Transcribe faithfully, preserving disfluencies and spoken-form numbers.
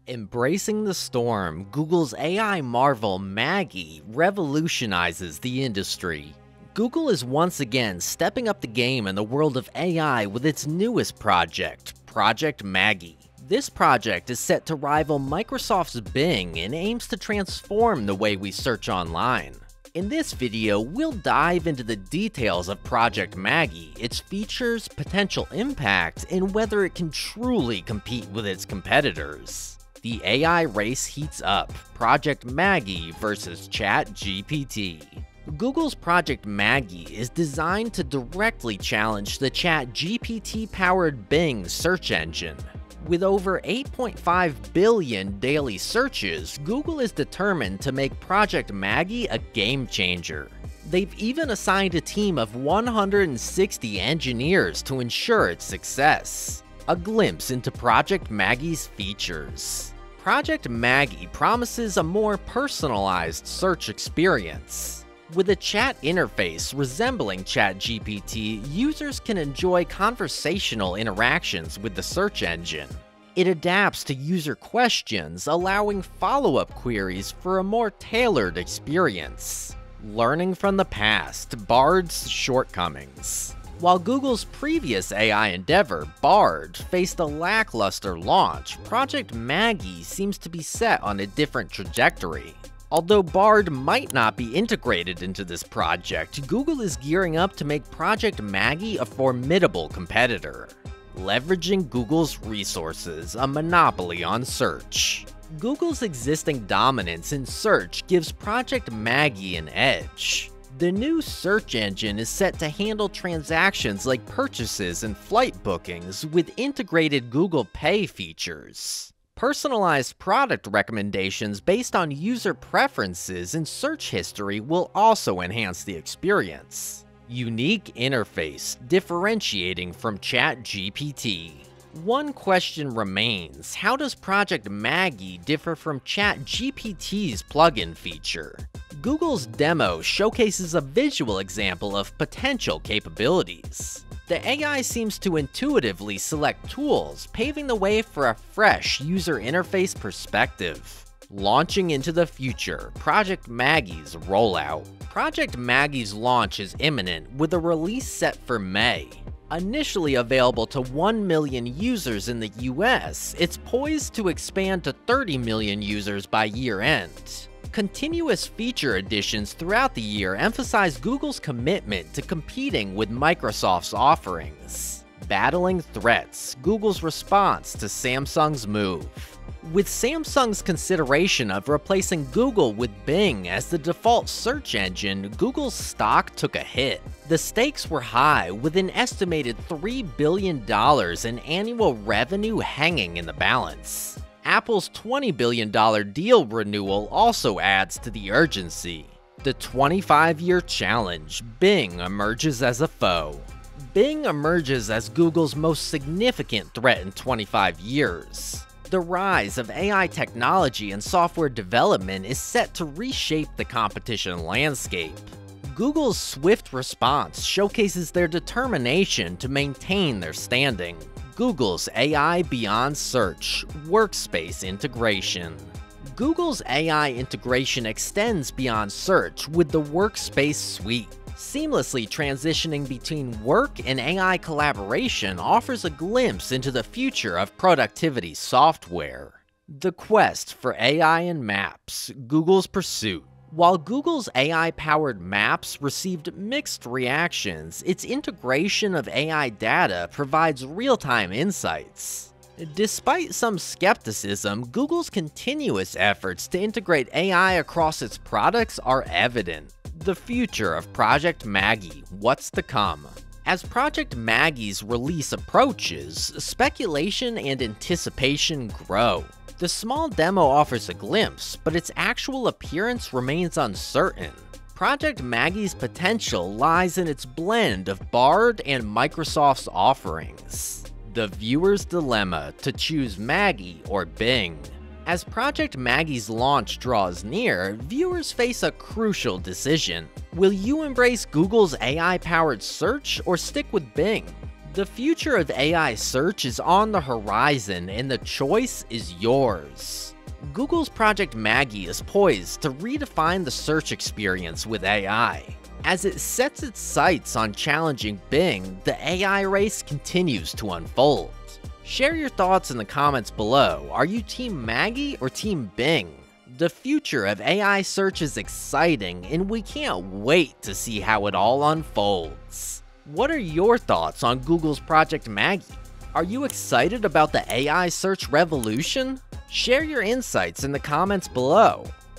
Embracing the storm, Google's A I marvel Maggie revolutionizes the industry. Google is once again stepping up the game in the world of A I with its newest project, Project Maggie. This project is set to rival Microsoft's Bing and aims to transform the way we search online. In this video, we'll dive into the details of Project Maggie, its features, potential impact, and whether it can truly compete with its competitors. The A I race heats up, Project Maggie versus ChatGPT. Google's Project Maggie is designed to directly challenge the ChatGPT-powered Bing search engine. With over eight point five billion daily searches, Google is determined to make Project Maggie a game changer. They've even assigned a team of one hundred sixty engineers to ensure its success. A glimpse into Project Maggie's features. Project Maggie promises a more personalized search experience. With a chat interface resembling ChatGPT, users can enjoy conversational interactions with the search engine. It adapts to user questions, allowing follow-up queries for a more tailored experience. Learning from the past, Bard's shortcomings. While Google's previous A I endeavor, Bard, faced a lackluster launch, Project Maggie seems to be set on a different trajectory. Although Bard might not be integrated into this project, Google is gearing up to make Project Maggie a formidable competitor. Leveraging Google's resources, a monopoly on search. Google's existing dominance in search gives Project Maggie an edge. The new search engine is set to handle transactions like purchases and flight bookings with integrated Google Pay features. Personalized product recommendations based on user preferences and search history will also enhance the experience. Unique interface differentiating from ChatGPT. One question remains: how does Project Maggie differ from ChatGPT's plugin feature? Google's demo showcases a visual example of potential capabilities. The A I seems to intuitively select tools, paving the way for a fresh user interface perspective. Launching into the future, Project Maggie's rollout. Project Maggie's launch is imminent, with a release set for May. Initially available to one million users in the U S, it's poised to expand to thirty million users by year-end. Continuous feature additions throughout the year emphasize Google's commitment to competing with Microsoft's offerings. Battling threats, Google's response to Samsung's move. With Samsung's consideration of replacing Google with Bing as the default search engine, Google's stock took a hit. The stakes were high, with an estimated three billion dollars in annual revenue hanging in the balance. Apple's twenty billion dollars deal renewal also adds to the urgency. The twenty-five year challenge, Bing emerges as a foe. Bing emerges as Google's most significant threat in twenty-five years. The rise of A I technology and software development is set to reshape the competition landscape. Google's swift response showcases their determination to maintain their standing. Google's A I beyond search, workspace integration. Google's A I integration extends beyond search with the Workspace suite. Seamlessly transitioning between work and A I collaboration offers a glimpse into the future of productivity software. The quest for A I in maps, Google's pursuit. While Google's A I-powered maps received mixed reactions, its integration of A I data provides real-time insights. Despite some skepticism, Google's continuous efforts to integrate A I across its products are evident. The future of Project Maggie, what's to come? As Project Maggie's release approaches, speculation and anticipation grow. The small demo offers a glimpse, but its actual appearance remains uncertain. Project Maggie's potential lies in its blend of Bard and Microsoft's offerings. The viewer's dilemma to choose Maggie or Bing. As Project Maggie's launch draws near, viewers face a crucial decision. Will you embrace Google's A I-powered search or stick with Bing? The future of A I search is on the horizon, and the choice is yours. Google's Project Maggie is poised to redefine the search experience with A I. As it sets its sights on challenging Bing, the A I race continues to unfold. Share your thoughts in the comments below. Are you Team Maggie or Team Bing? The future of A I search is exciting, and we can't wait to see how it all unfolds. What are your thoughts on Google's Project Maggie? Are you excited about the A I search revolution? Share your insights in the comments below.